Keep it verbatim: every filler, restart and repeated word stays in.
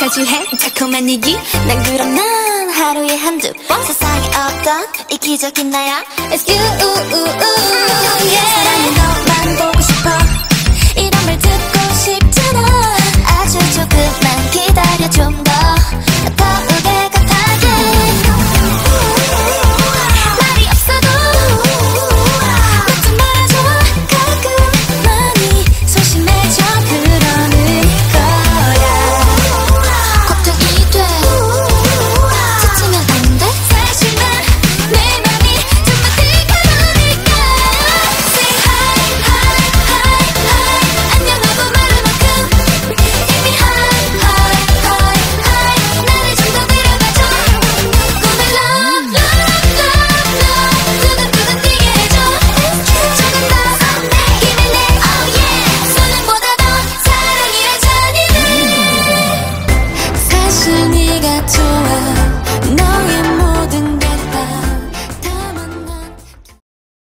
차지해 달콤한 얘기 난 그럼 난 하루에 한두 번 세상에 없던 이기적인 나야 It's you